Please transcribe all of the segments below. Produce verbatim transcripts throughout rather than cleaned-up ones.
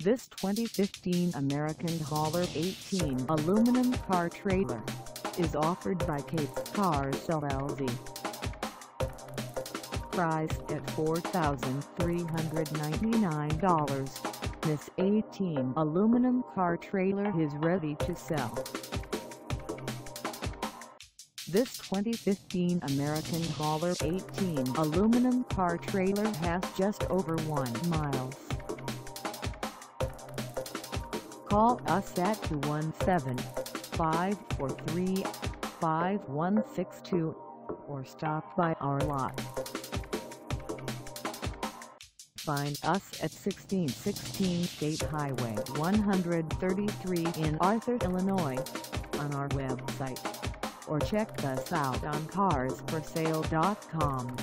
This twenty fifteen American Hauler eighteen aluminum car trailer is offered by Capes Cars L L C. Priced at four thousand three hundred ninety-nine dollars, this eighteen aluminum car trailer is ready to sell. This twenty fifteen American Hauler eighteen aluminum car trailer has just over one mile. Call us at two one seven, five four three, five one six two or stop by our lot. Find us at sixteen sixteen State Highway one thirty-three in Arthur, Illinois, on our website, or check us out on cars for sale dot com.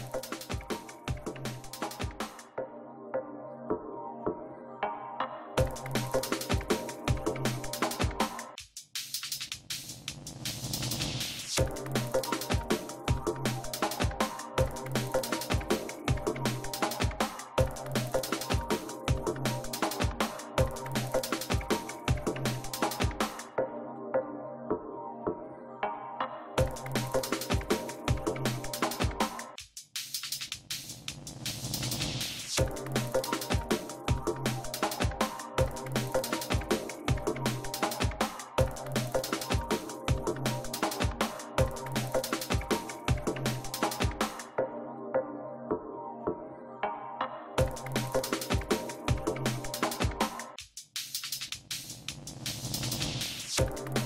You